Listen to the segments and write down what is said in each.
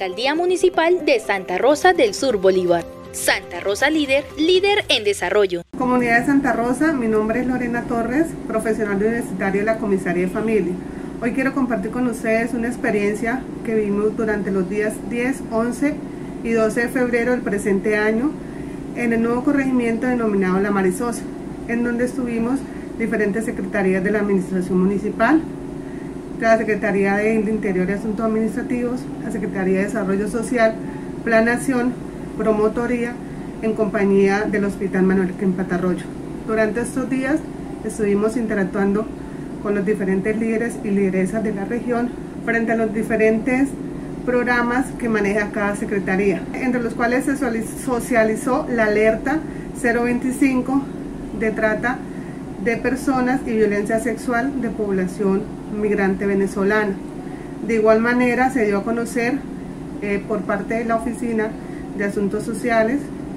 Alcaldía Municipal de Santa Rosa del Sur Bolívar. Santa Rosa Líder, líder en desarrollo. Comunidad de Santa Rosa, mi nombre es Lorena Torres, profesional universitario de la Comisaría de Familia. Hoy quiero compartir con ustedes una experiencia que vivimos durante los días 10, 11 y 12 de febrero del presente año en el nuevo corregimiento denominado La Marisosa, en donde estuvimos diferentes secretarías de la Administración Municipal, la Secretaría de Interior y Asuntos Administrativos, la Secretaría de Desarrollo Social, Planación, Promotoría, en compañía del Hospital Manuel Quempatarroyo. Durante estos días estuvimos interactuando con los diferentes líderes y lideresas de la región frente a los diferentes programas que maneja cada secretaría, entre los cuales se socializó la alerta 025 de trata de personas y violencia sexual de población migrante venezolana. De igual manera se dio a conocer por parte de la Oficina de Asuntos Sociales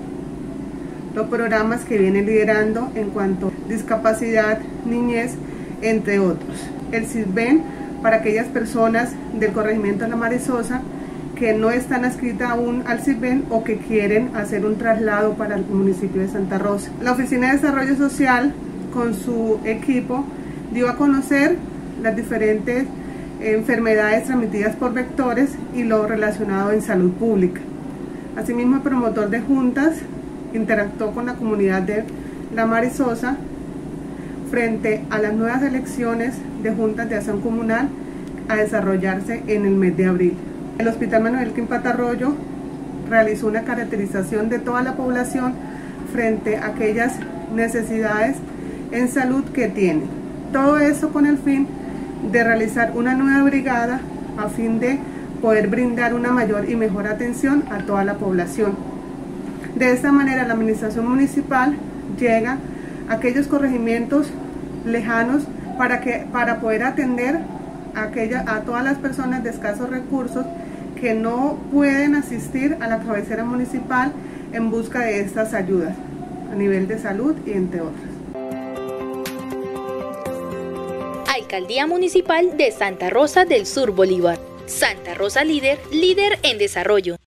los programas que vienen liderando en cuanto a discapacidad, niñez, entre otros. El CISBEN para aquellas personas del corregimiento de La Marisosa que no están adscritas aún al CISBEN o que quieren hacer un traslado para el municipio de Santa Rosa. La Oficina de Desarrollo Social con su equipo dio a conocer las diferentes enfermedades transmitidas por vectores y lo relacionado en salud pública. Asimismo, el promotor de juntas interactuó con la comunidad de La Marisosa frente a las nuevas elecciones de juntas de acción comunal a desarrollarse en el mes de abril. El Hospital Manuel Quempatarroyo realizó una caracterización de toda la población frente a aquellas necesidades en salud que tiene. Todo eso con el fin de realizar una nueva brigada a fin de poder brindar una mayor y mejor atención a toda la población. De esta manera la administración municipal llega a aquellos corregimientos lejanos para poder atender a todas las personas de escasos recursos que no pueden asistir a la cabecera municipal en busca de estas ayudas a nivel de salud y entre otras. Alcaldía Municipal de Santa Rosa del Sur Bolívar. Santa Rosa Líder, líder en desarrollo.